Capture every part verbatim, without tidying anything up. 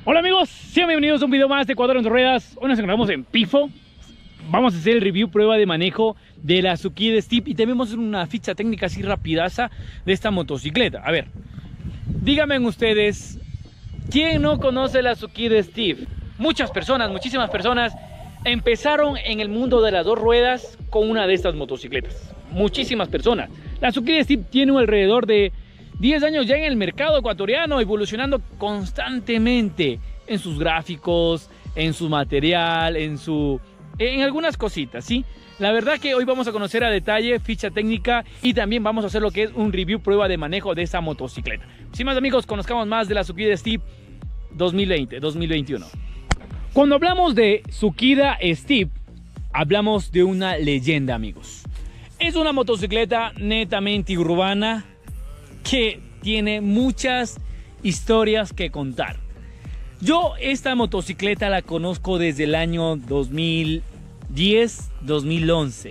Hola amigos, sean bienvenidos a un video más de Ecuador en Ruedas. Hoy nos encontramos en Pifo. Vamos a hacer el review, prueba de manejo de la Sukide Steep. Y también vamos a hacer una ficha técnica así rapidaza de esta motocicleta. A ver, díganme ustedes, ¿quién no conoce la Sukide Steep? Muchas personas, muchísimas personas empezaron en el mundo de las dos ruedas con una de estas motocicletas. Muchísimas personas. La Sukide Steep tiene alrededor de diez años ya en el mercado ecuatoriano, evolucionando constantemente en sus gráficos, en su material, en su... en algunas cositas, ¿sí? La verdad que hoy vamos a conocer a detalle ficha técnica y también vamos a hacer lo que es un review, prueba de manejo de esa motocicleta. Sin más amigos, conozcamos más de la Sukide Steep dos mil veinte, dos mil veintiuno. Cuando hablamos de Sukide Steep, hablamos de una leyenda, amigos. Es una motocicleta netamente urbana que tiene muchas historias que contar. Yo esta motocicleta la conozco desde el año dos mil diez, dos mil once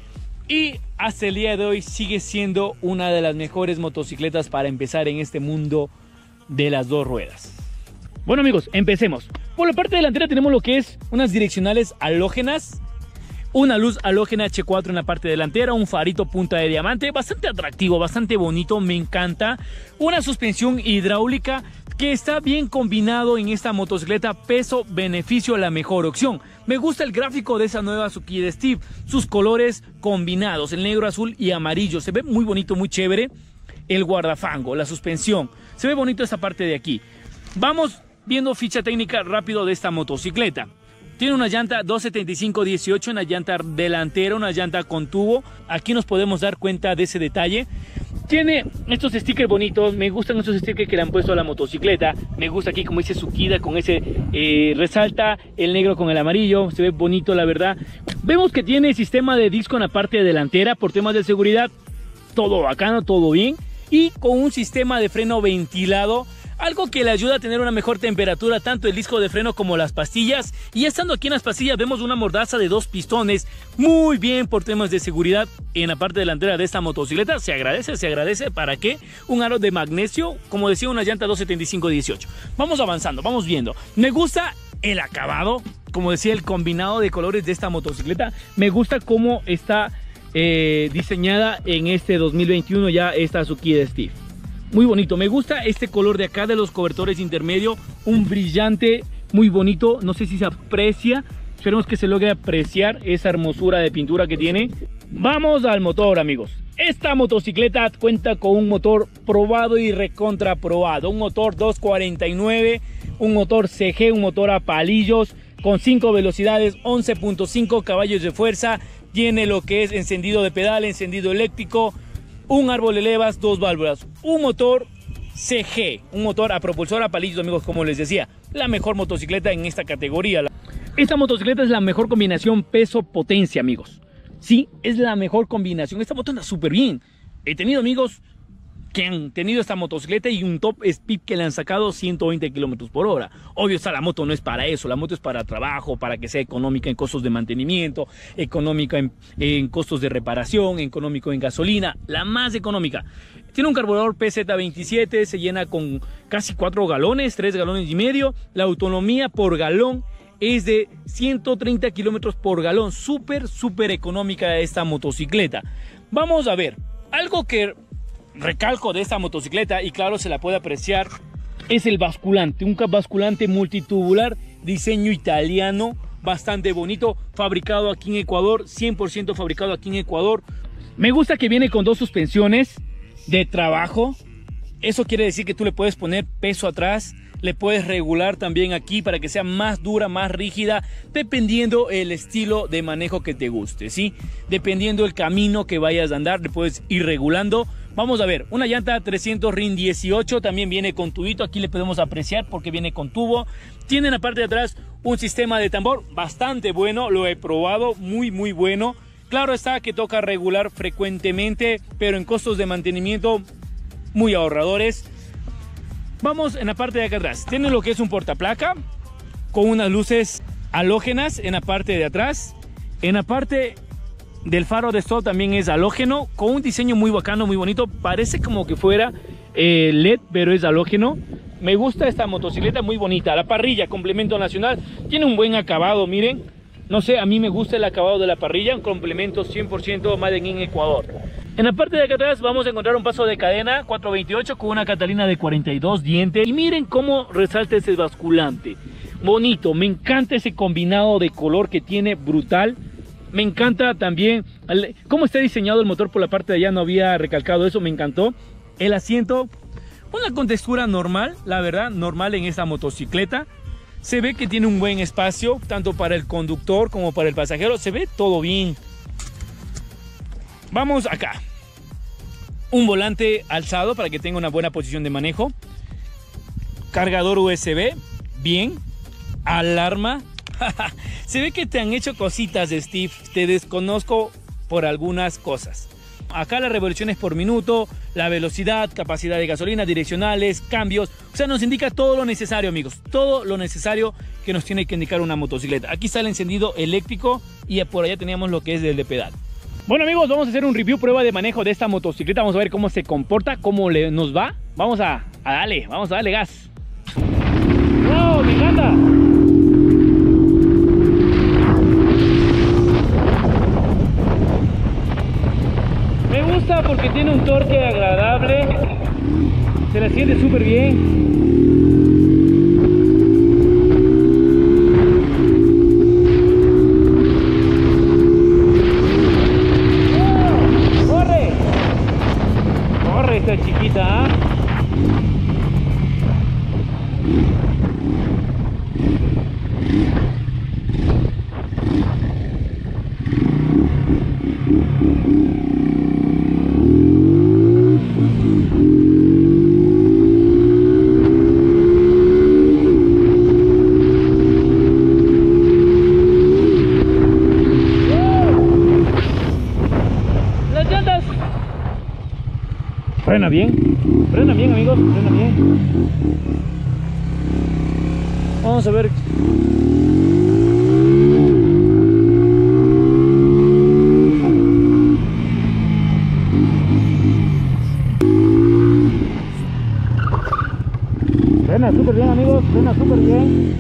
y hasta el día de hoy sigue siendo una de las mejores motocicletas para empezar en este mundo de las dos ruedas. Bueno amigos, empecemos. Por la parte delantera tenemos lo que es unas direccionales halógenas, una luz halógena H cuatro en la parte delantera, un farito punta de diamante, bastante atractivo, bastante bonito, me encanta. Una suspensión hidráulica que está bien combinado en esta motocicleta, peso-beneficio, la mejor opción. Me gusta el gráfico de esa nueva Sukide Steep, sus colores combinados, el negro, azul y amarillo, se ve muy bonito, muy chévere. El guardafango, la suspensión, se ve bonito esta parte de aquí. Vamos viendo ficha técnica rápido de esta motocicleta. Tiene una llanta dos setenta y cinco dieciocho, una llanta delantera, una llanta con tubo. Aquí nos podemos dar cuenta de ese detalle. Tiene estos stickers bonitos, me gustan estos stickers que le han puesto a la motocicleta. Me gusta aquí como dice Sukide con ese, eh, resalta el negro con el amarillo, se ve bonito la verdad. Vemos que tiene sistema de disco en la parte delantera por temas de seguridad. Todo bacano, todo bien. Y con un sistema de freno ventilado, algo que le ayuda a tener una mejor temperatura, tanto el disco de freno como las pastillas. Y estando aquí en las pastillas vemos una mordaza de dos pistones, muy bien por temas de seguridad en la parte delantera de esta motocicleta. Se agradece, se agradece. ¿Para qué? Un aro de magnesio, como decía, una llanta dos setenta y cinco dieciocho. Vamos avanzando, vamos viendo. Me gusta el acabado, como decía, el combinado de colores de esta motocicleta. Me gusta cómo está eh, diseñada en este dos mil veintiuno ya esta Sukide Steep. Muy bonito, me gusta este color de acá de los cobertores intermedio, un brillante muy bonito, no sé si se aprecia, esperemos que se logre apreciar esa hermosura de pintura que tiene. Vamos al motor amigos, esta motocicleta cuenta con un motor probado y recontra probado, un motor dos cuarenta y nueve, un motor C G, un motor a palillos con cinco velocidades, once punto cinco caballos de fuerza, tiene lo que es encendido de pedal, encendido eléctrico, un árbol de levas, dos válvulas, un motor C G, un motor a propulsor a palillos amigos, como les decía, la mejor motocicleta en esta categoría. Esta motocicleta es la mejor combinación peso-potencia amigos, sí, es la mejor combinación, esta moto anda súper bien. He tenido amigos que han tenido esta motocicleta y un top speed que le han sacado ciento veinte kilómetros por hora. Obvio, esta la moto no es para eso, la moto es para trabajo, para que sea económica en costos de mantenimiento, económica en, en costos de reparación, económico en gasolina, la más económica. Tiene un carburador P Z veintisiete, se llena con casi cuatro galones, tres galones y medio. La autonomía por galón es de ciento treinta kilómetros por galón, súper, súper económica esta motocicleta. Vamos a ver, algo que recalco de esta motocicleta y claro se la puede apreciar es el basculante, un basculante multitubular, diseño italiano, bastante bonito, fabricado aquí en Ecuador, cien por ciento fabricado aquí en Ecuador. Me gusta que viene con dos suspensiones de trabajo, eso quiere decir que tú le puedes poner peso atrás, le puedes regular también aquí para que sea más dura, más rígida, dependiendo el estilo de manejo que te guste, ¿sí? Dependiendo el camino que vayas a andar, le puedes ir regulando. Vamos a ver, una llanta trescientos RIN dieciocho, también viene con tubito, aquí le podemos apreciar porque viene con tubo. Tiene en la parte de atrás un sistema de tambor bastante bueno, lo he probado, muy muy bueno. Claro está que toca regular frecuentemente, pero en costos de mantenimiento muy ahorradores. Vamos en la parte de acá atrás, tiene lo que es un portaplaca con unas luces halógenas en la parte de atrás. En la parte del faro de stop también es halógeno, con un diseño muy bacano, muy bonito, parece como que fuera eh, L E D, pero es halógeno. Me gusta esta motocicleta, muy bonita. La parrilla, complemento nacional, tiene un buen acabado, miren. No sé, a mí me gusta el acabado de la parrilla, un complemento cien por ciento Made in Ecuador. En la parte de acá atrás vamos a encontrar un paso de cadena cuatro veintiocho con una Catalina de cuarenta y dos dientes. Y miren cómo resalta ese basculante. Bonito, me encanta ese combinado de color que tiene, brutal. Me encanta también cómo está diseñado el motor por la parte de allá, no había recalcado eso, me encantó. El asiento, una contextura normal, la verdad, normal en esta motocicleta. Se ve que tiene un buen espacio, tanto para el conductor como para el pasajero, se ve todo bien. Vamos acá. Un volante alzado para que tenga una buena posición de manejo. Cargador U S B, bien. Alarma. Se ve que te han hecho cositas, Steve. Te desconozco por algunas cosas. Acá las revoluciones por minuto, la velocidad, capacidad de gasolina, direccionales, cambios. O sea, nos indica todo lo necesario, amigos. Todo lo necesario que nos tiene que indicar una motocicleta. Aquí está el encendido eléctrico y por allá teníamos lo que es el de pedal. Bueno, amigos, vamos a hacer un review, prueba de manejo de esta motocicleta. Vamos a ver cómo se comporta, cómo le, nos va. Vamos a, a darle, vamos a darle gas. ¡Wow! ¡Me encanta! Me gusta porque tiene un torque agradable. Se la siente súper bien. Esta chiquita, ¿eh? Frena bien, frena bien, amigos, frena bien. Vamos a ver. Frena súper bien, amigos, frena súper bien.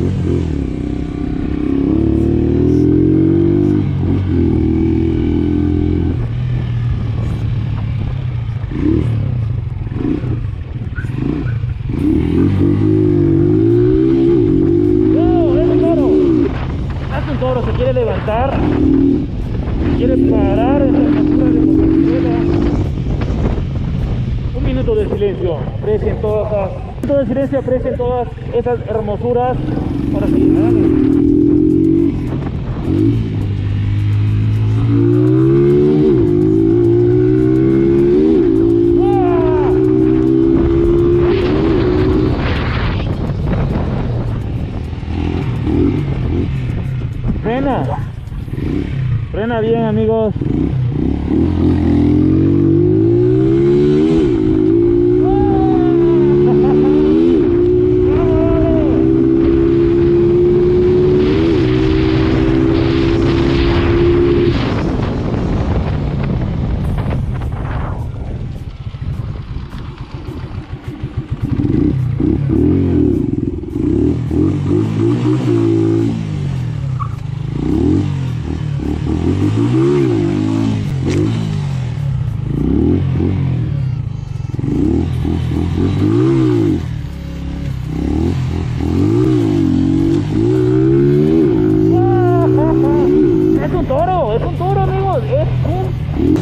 Se quiere levantar, quiere parar en la postura de motocicleta. Un minuto de silencio, aprecien todas esas, un minuto de silencio, aprecien todas esas hermosuras. Ahora sí, dale. Frena, frena bien, amigos. Es un toro, es un toro, amigos, es un...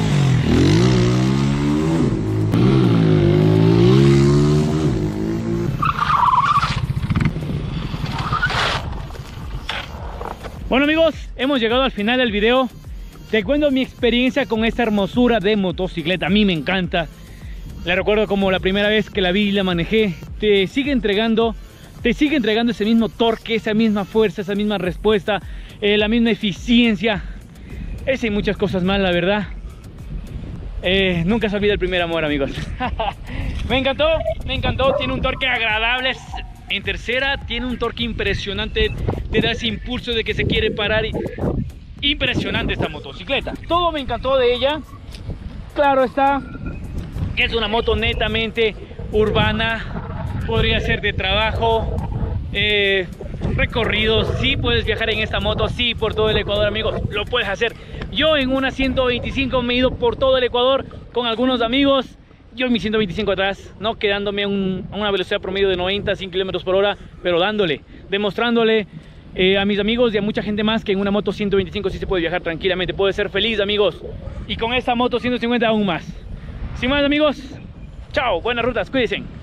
Bueno, amigos, hemos llegado al final del video. Te cuento mi experiencia con esta hermosura de motocicleta. A mí me encanta. La recuerdo como la primera vez que la vi y la manejé. Te sigue entregando, te sigue entregando ese mismo torque, esa misma fuerza, esa misma respuesta, eh, la misma eficiencia. Esa y muchas cosas más, la verdad. Eh, nunca se olvida el primer amor, amigos. Me encantó, me encantó. Tiene un torque agradable. En tercera tiene un torque impresionante. Te da ese impulso de que se quiere parar. Y... impresionante esta motocicleta. Todo me encantó de ella. Claro está, Es una moto netamente urbana, podría ser de trabajo, eh, recorridos. Sí puedes viajar en esta moto, sí, por todo el Ecuador, amigos, lo puedes hacer. Yo en una ciento veinticinco me he ido por todo el Ecuador con algunos amigos. Yo en mi ciento veinticinco atrás, no quedándome a, un, a una velocidad promedio de noventa, cien kilómetros por hora, pero dándole, demostrándole eh, a mis amigos y a mucha gente más que en una moto ciento veinticinco sí se puede viajar tranquilamente, puede ser feliz, amigos. Y con esta moto ciento cincuenta aún más. Sin más, amigos, chao, buenas rutas, cuídense.